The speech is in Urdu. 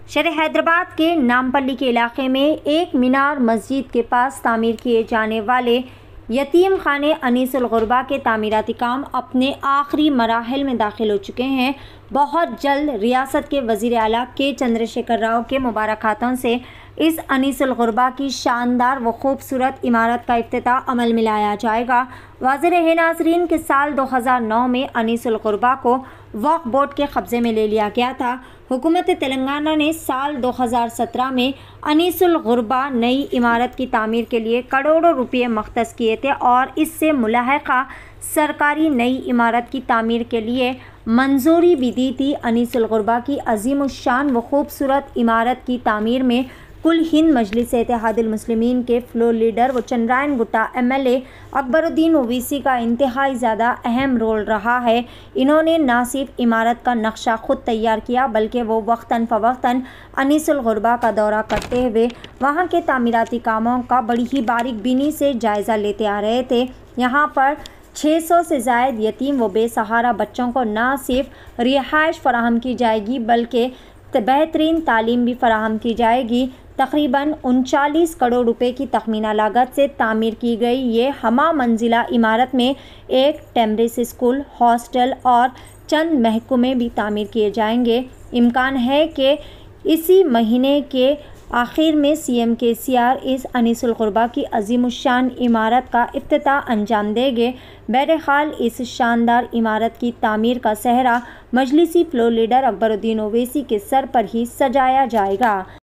شہر حیدرآباد کے نامپلی کے علاقے میں ایک مینار مسجد کے پاس تعمیر کیے جانے والے یتیم خانے انیس الغربا کے تعمیراتی کام اپنے آخری مراحل میں داخل ہو چکے ہیں۔ بہت جلد ریاست کے وزیر اعلیٰ کے چندرشیکھر راؤ کے مبارک ہاتھوں سے اس انیس الغربا کی شاندار و خوبصورت عمارت کا افتتاح عمل میں لایا جائے گا۔ واضح رہے ناظرین کہ سال 2009 میں انیس الغربا کو وقف بورڈ کے قبضے میں لے لیا گیا تھا۔ حکومت تلنگانہ نے سال 2017 میں انیس الغربا نئی عمارت کی تعمیر کے لیے کروڑوں روپے مختص کیے تھے اور اس سے ملحقہ سرکاری نئی عمارت کی تعمیر کے لیے منظوری بھی دی تھی۔ انیس الغربا کی عظیم الشان و خوبصورت عمارت کی تعمیر میں کل ہند مجلس اتحاد المسلمین کے فلور لیڈر و چندرائن گٹا MLA اکبر الدین اویسی کا انتہائی زیادہ اہم رول رہا ہے۔ انہوں نے نہ صرف عمارت کا نقشہ خود تیار کیا بلکہ وہ وقتاً فوقتاً انیس الغربا کا دورہ کرتے ہوئے وہاں کے تعمیراتی کاموں کا بڑی ہی باریک بینی سے جائزہ لیتے آ رہے تھے۔ یہاں پر 600 سے زائد یتیم و بے سہارا بچوں کو نہ صرف رہائش فراہم کی جائے گی بلکہ بہترین تعلیم بھی فراہم کی جائے گی۔ تقریباً 39 کروڑ روپے کی تخمینہ لاگت سے تعمیر کی گئی یہ ہمہ منزلہ عمارت میں ایک ٹیمریس اسکول، ہاسٹل اور چند محکمے بھی تعمیر کیے جائیں گے۔ امکان ہے کہ اسی مہینے کے آخر میں CM KCR اس انیس الغربا کی عظیم الشان عمارت کا افتتاح انجام دیں گے۔ بہرحال اس شاندار عمارت کی تعمیر کا سہرا مجلسی فلور لیڈر اکبر الدین اویسی کے سر پر ہی سجایا جائے گا۔